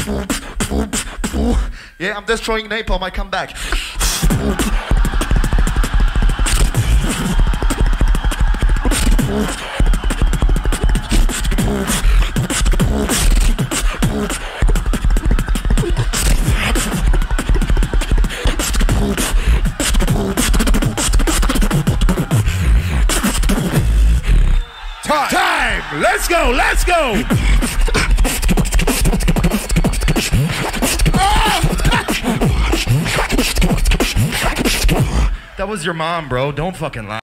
Yeah, I'm destroying napalm, I come back. Time! Let's go! Let's go! That was your mom, bro. Don't fucking lie.